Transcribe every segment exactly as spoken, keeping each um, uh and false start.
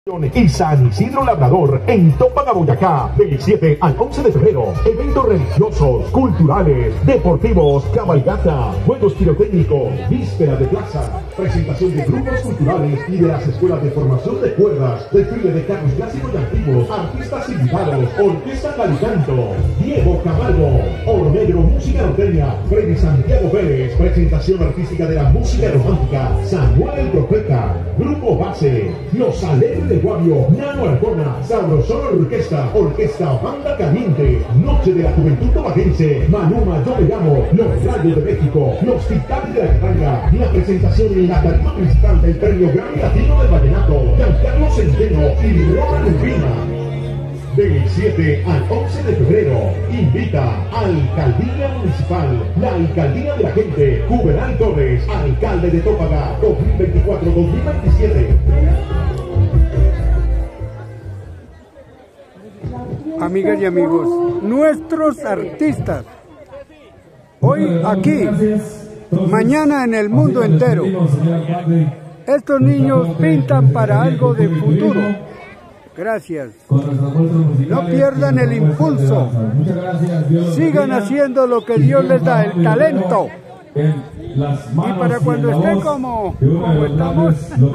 Y San Isidro Labrador en Tópaga, Boyacá, del siete al once de febrero. Eventos religiosos, culturales, deportivos, cabalgata, juegos pirotécnicos, víspera de plaza, presentación de grupos culturales y de las escuelas de formación de cuerdas, desfile de carros clásicos y antiguos, artistas invitados, orquesta Calicanto, Diego Camargo, Oro Negro, música norteña, Freddy Santiago Pérez, presentación artística de la música romántica, Samuel el Profeta, Grupo Base, Los Alegres de Guavio, Nano Arcona, Sabrosón Orquesta, Orquesta Banda Caliente, Noche de la Juventud Tomatense, Manuma Yo Me Llamo, Los Rayos de México, Los Titanes de la Carranga, la presentación en la tarima principal del Premio Grammy Latino del Vallenato, Giancarlo Centeno y Roman Urbina. Del siete al once de febrero, invita Alcaldía Municipal, la Alcaldía de la Gente, Juvenal Torres, Alcalde de Tópaga, dos mil veinticuatro dos mil veintisiete. Amigas y amigos, nuestros artistas, hoy aquí, mañana en el mundo entero. Estos niños pintan para algo de futuro. Gracias. No pierdan el impulso. Sigan haciendo lo que Dios les da, el talento. Y para cuando estén como, como estamos,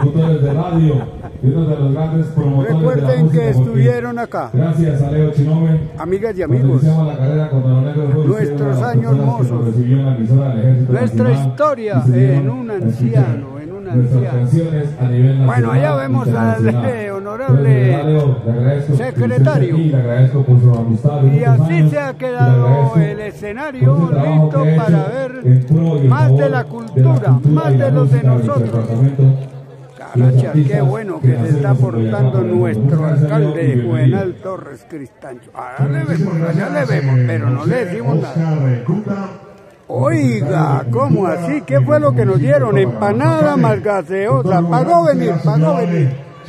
recuerden que estuvieron acá. Amigas y amigos, nuestros años mozos, nuestra historia en un anciano, en un anciano. Bueno, allá vemos al eh, honorable secretario. Y así se ha quedado el escenario listo para ver más de la cultura, más de los de nosotros. Caracha, qué bueno que se está portando nuestro alcalde Juvenal Torres Cristancho. Allá le vemos, allá le vemos, pero no le decimos nada. Oiga, ¿cómo así? ¿Qué fue lo que nos dieron? Empanada más gaseosa. Pagó venir, pagó venir.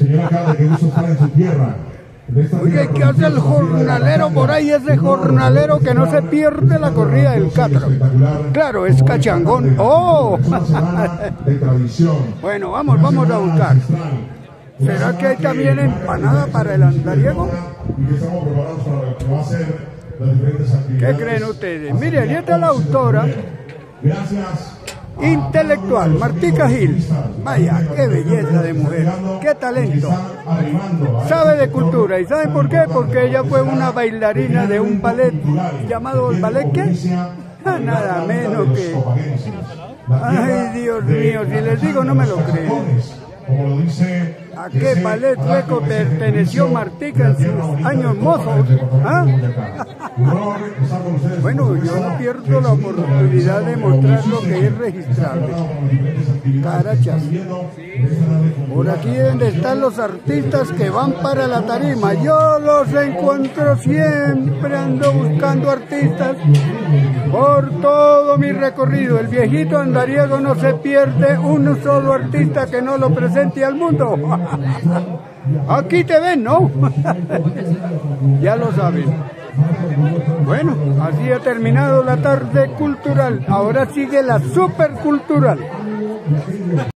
Oye, ¿qué hace el jornalero por ahí? Ese jornalero que no se pierde la corrida del Catro. Claro, es cachangón. ¡Oh! Bueno, vamos, vamos a buscar. ¿Será que hay también empanada para el andariego? ¿Qué creen ustedes? Miren, ahí está la autora intelectual, Martica Gil. Vaya, qué belleza de mujer, qué talento. Sabe de cultura. ¿Y saben por qué? Porque ella fue una bailarina de un ballet llamado ¿el ballet qué? Nada menos que... Ay, Dios mío, si les digo no me lo creen. ¿A qué ballet sueco perteneció Martica en sus años mozos? ¿Ah? Bueno, yo no pierdo la oportunidad de mostrar lo que es registrable. Carachas. Por aquí deben de estar los artistas que van para la tarima. Yo los encuentro siempre, ando buscando artistas por todo mi recorrido. El viejito andariego no se pierde un solo artista que no lo presente al mundo. Aquí te ven, ¿no? Ya lo saben. Bueno, así ha terminado la tarde cultural. Ahora sigue la supercultural.